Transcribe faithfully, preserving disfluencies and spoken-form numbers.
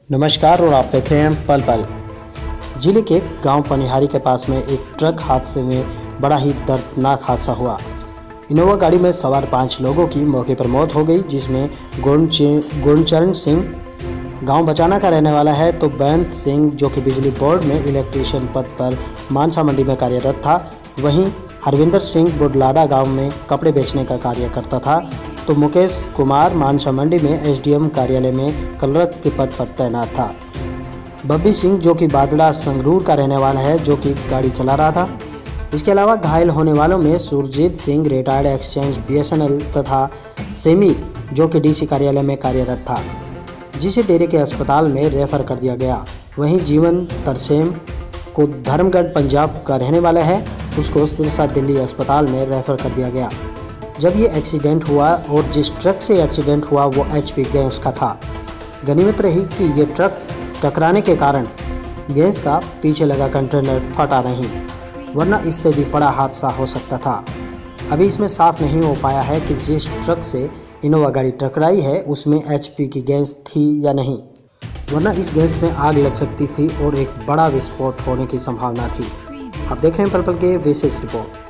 नमस्कार और आप देख रहे हैं पल पल। जिले के गांव पनिहारी के पास में एक ट्रक हादसे में बड़ा ही दर्दनाक हादसा हुआ। इनोवा गाड़ी में सवार पाँच लोगों की मौके पर मौत हो गई, जिसमें गुरचरण सिंह गांव बचाना का रहने वाला है, तो बेंत सिंह जो कि बिजली बोर्ड में इलेक्ट्रीशियन पद पर मानसा मंडी में कार्यरत था। वहीं हरविंदर सिंह बुडलाडा गांव में कपड़े बेचने का कार्य करता था, तो मुकेश कुमार मानसा मंडी में एसडीएम कार्यालय में क्लर्क के पद पर तैनात था। बब्बी सिंह जो कि बादड़ा संगरूर का रहने वाला है, जो कि गाड़ी चला रहा था। इसके अलावा घायल होने वालों में Surjit Singh retired exchange BSNL तथा सेमी जो कि डीसी कार्यालय में कार्यरत था, जिसे डेरे के अस्पताल में रेफर कर दिया गया। वहीं जीवन तरसेम को धर्मगढ़ पंजाब का रहने वाला है, उसको सिरसा दिल्ली अस्पताल में रेफर कर दिया गया। जब ये एक्सीडेंट हुआ और जिस ट्रक से एक्सीडेंट हुआ वो एचपी गैस का था। गनीमत रही कि ये ट्रक टकराने के कारण गैस का पीछे लगा कंटेनर फटा नहीं, वरना इससे भी बड़ा हादसा हो सकता था। अभी इसमें साफ नहीं हो पाया है कि जिस ट्रक से इनोवा गाड़ी टकराई है उसमें एचपी की गैस थी या नहीं, वरना इस गैस में आग लग सकती थी और एक बड़ा विस्फोट होने की संभावना थी। आप देख रहे हैं पल पल के विशेष रिपोर्ट।